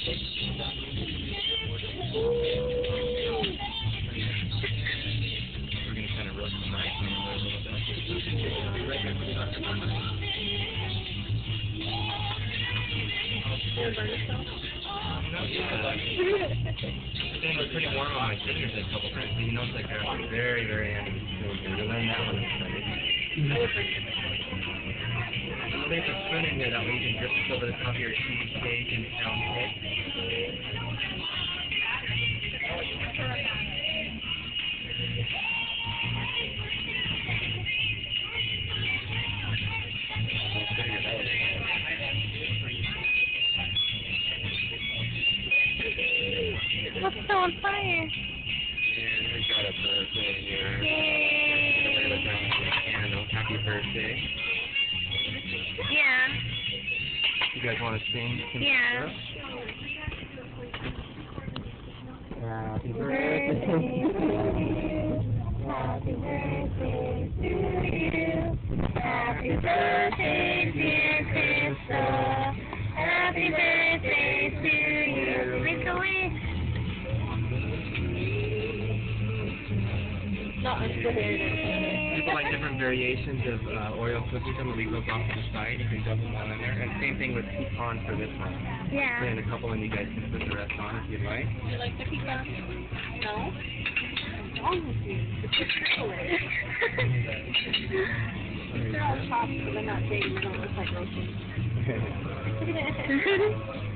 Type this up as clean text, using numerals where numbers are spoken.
We're going to kind of roast the marshmallow a little bit. They were pretty warm on my fingers a couple times, but you know it's like they're at the very, very end of the spoon. You'll learn that one is funny. There's a spoon in there that way you can drip this over the top of your cheesecake and pound cake. What's so on fire? And we got a birthday here. Yay! With a candle. Happy birthday. Yeah. You guys want to sing? Yeah. Happy birthday. Happy birthday to you. Happy birthday, dear Krista. Happy birthday to you. Make a wish. Not People like different variations of Oreo cookies. I'm going to leave those off to the side. You can dump them all in there. And same thing with pecan for this one. Yeah. And a couple, and you guys can put the rest on if you'd like. You like the pecan? No? What's wrong with you? They're all chopped, but they're not big. They don't look like roasted.